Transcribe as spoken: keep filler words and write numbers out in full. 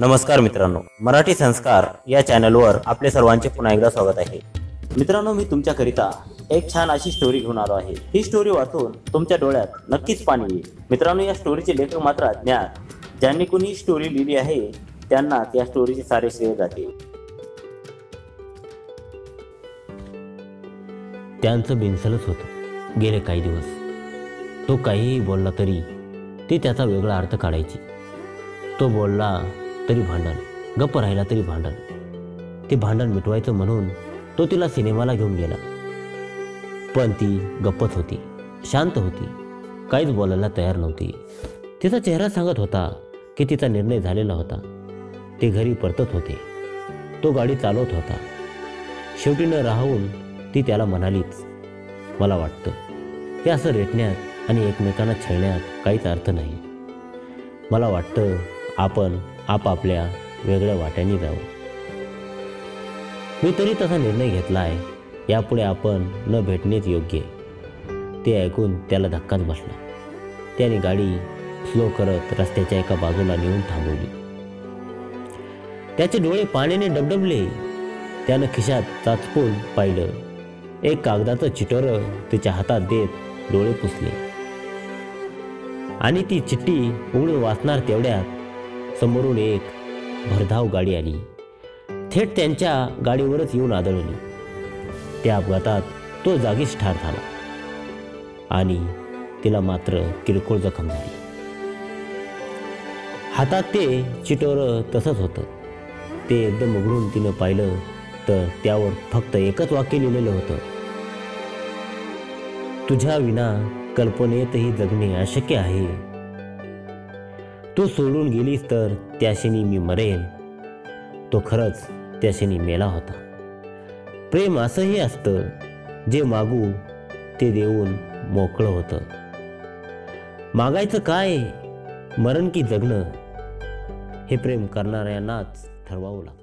नमस्कार मित्रांनो, मराठी संस्कार या चॅनलवर आपले सर्वांचे पुन्हा एकदा स्वागत आहे। मित्रांनो, मी तुमच्याकरिता एक छान अशी स्टोरी घेऊन आलो आहे। ही स्टोरी वाचून तुमच्या डोळ्यात नक्कीच पाणी येईल। मित्रांनो, या स्टोरीचे लेखक मात्र अज्ञात। ज्यांनी कुणी स्टोरी लिहिली आहे त्यांना या स्टोरीचे सारे श्रेय जाते। त्यांचं बिनसलच होतं गेले काही दिवस। तो काहीही बोलला तरी ती त्याचा वेगळा अर्थ काढायची। तो बोलला तरी भांडण, गप्प राहिला तरी भांडण। ते भांडण मिटवायचं म्हणून तो तिला सिनेमाला घेऊन गेला, पण ती गप्पच होती, शांत होती, काहीच बोलायला तयार नव्हती। तिचा चेहरा सांगत होता की तिचा निर्णय झालेला होता। ते घरी परतत होते, तो गाडी चालवत होता। शेवटी न राहून ती त्याला म्हणालीच, मला वाटतं हे असं रेटण्यात आणि एकमेकांना छळण्यात काहीच अर्थ नाही। मला वाटतं आपण आपापल्या वेगळ्या वाट्याने जाऊ। मी तरी तसा निर्णय घेतला आहे, यापुढे आपण न भेटणेच योग्य आहे। ते ऐकून त्याला धक्काच बसला। त्याने गाडी स्लो करत रस्त्याच्या एका बाजूला नेऊन थांबवली। त्याचे डोळे पाण्याने डबडबले। त्यानं खिशात चाचपून पाहिलं। एक कागदाचं चिटोरं तिच्या हातात देत डोळे पुसले आणि ती चिठ्ठी उघडून वाचणार तेवढ्यात समोरून एक भरधाव गाडी आली। थेट त्यांच्या गाडीवरच येऊन आदळली। त्या अपघातात तो जागीच ठार झाला आणि तिला मात्र किरकोळ जखम झाली। हातात ते चिटोरं तसंच होतं। ते एकदम उघडून तिनं पाहिलं तर त्यावर फक्त एकच वाक्य लिहिलेलं होतं, तुझ्या विना कल्पनेतही जगणे अशक्य आहे। तू सोडून गेलीस तर त्या क्षणी मी मरेल। तो खरंच त्या क्षणी मेला होता। प्रेम असंही असतं, जे मागू ते देऊन मोकळं होतं। मागायचं काय, मरण की जगणं, हे प्रेम करणाऱ्यांनाच ठरवावं लागतं।